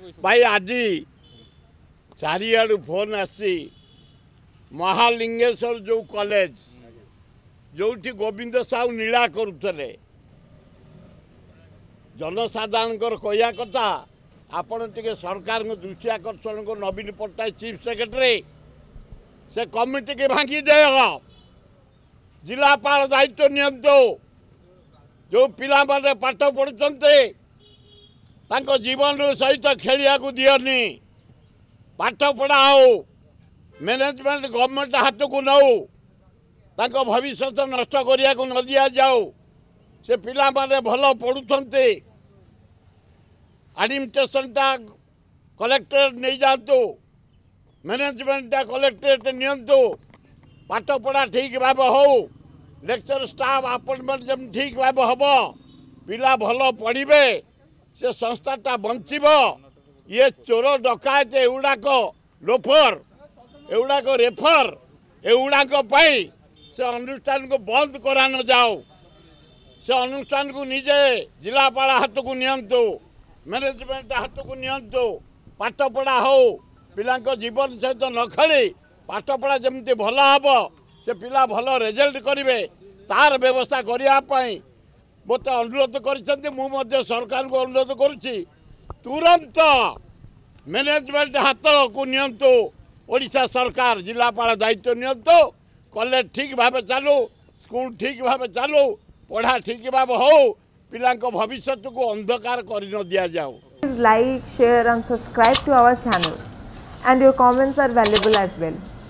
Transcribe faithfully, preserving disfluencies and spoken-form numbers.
भाई आज चारिआडू फोन आसी महालिंगेश्वर जो कॉलेज जो गोविंद साहू नीला करुले जनसाधारण कहया कथा आपण टे सरकार दृष्टि आकर्षण को नवीन पट्टनायक चीफ सेक्रेटरी से कमिटी के भांगी दे जिलापाल दायित्व नियंतु जो पिला माने पाठ पढ़ुचंते तांको जीवन सहित खेलिया को दियनी पाठ पढ़ाओ मैनेजमेंट गवर्नमेंट हाथ को नौ तांको भविष्य नष्ट करिया को न दिया जाओ से पिला माने भल पढ़ुचंते एडमिनिस्ट्रेशनटा कलेक्टरेट नहीं जातु मैनेजमेंटा कलेक्टरेट नियंतु पाठ पढ़ा ठीक भाव हो लेक्चर स्टाफ अपॉइंटमेंट जब ठीक भाव हम पिला भल पढ़े से संस्थाटा बंचब ये चोर डकायत एगुड़ाक लोफर एगुड़ाक रेफर एगुड़ाक से अनुष्ठान को बंद करा न जाओ से अनुष्ठान को निजे जिलापाल हाथ को नियंतु मैनेजमेंट हाथ को नियंतु पाठ पढ़ा हो पिला जीवन सहित न खेली पाठ पढ़ा जमी भल हम से पिला भल रिजल्ट करेंगे तार व्यवस्था करने मत अनुरोध कर सरकार को अनुरोध करुच्ची तुरंत मैनेजमेंट हाथ को नियंतु ओडिशा सरकार जिलापाल दायित्व नियंतु कॉलेज ठीक भाव चालू स्कूल ठीक भाव चालू पढ़ा ठीक भाव हो पिला भविष्य को अंधकार कर न दिया जाओ। Please like, share and subscribe to our channel and your comments are valuable as well.